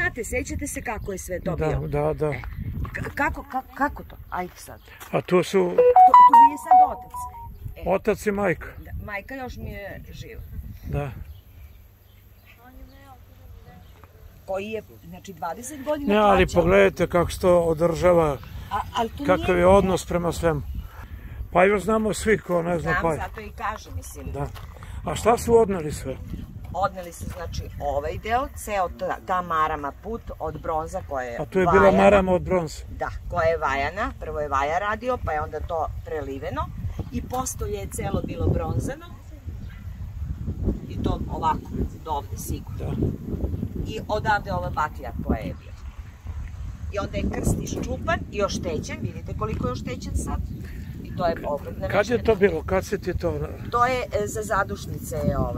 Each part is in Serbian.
znate, sećate se kako je sve to bilo? Da. Kako to? Ajde sad. A tu su... Tu mi je sad otac. Otac i majka. Majka još mi je živa. Da. Koji je, znači, 20 godina Ne, ali plaćao. pogledajte kako se to održava, kakav je odnos prema svemu. Paju znamo svi ko ne zna Paju. Znam, zato i kažem, mislim. Da. A šta su odneli sve? Odneli su, znači, ovaj deo, ceo ta marama put od bronza koja je A tu je bila marama od bronza? Da, koja je vajana. Prvo je vaja radio, pa je onda to preliveno. I postolje je celo bilo bronzano. I to ovako, do ovde sigurno. Da. I odavde ova baklja koja je bila. I onda je krst iščupan i oštećen. Vidite koliko je oštećen sad? I to je ogromna. Kad je to bilo? Kad se ti to... To je za zadušnice,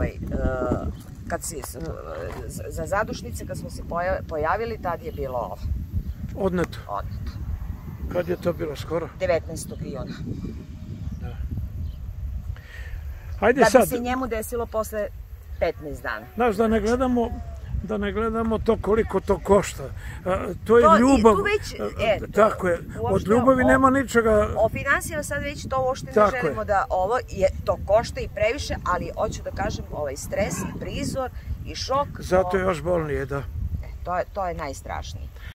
za zadušnice kad smo se pojavili, tad je bilo ovo. Odneto? Odneto. Kad je to bilo skoro? 19. juna. Ajde sad... Da bi se njemu desilo posle 15 dana. Znaš, da ne gledamo to koliko to košta. To je ljubav. Tako je. Od ljubavi nema ničega. O finansijama sad već to uopšte ne želimo da ovo, to košta i previše, ali hoću da kažem, ovaj stres i prizor i šok. Zato je još bolnije, da. To je najstrašnije.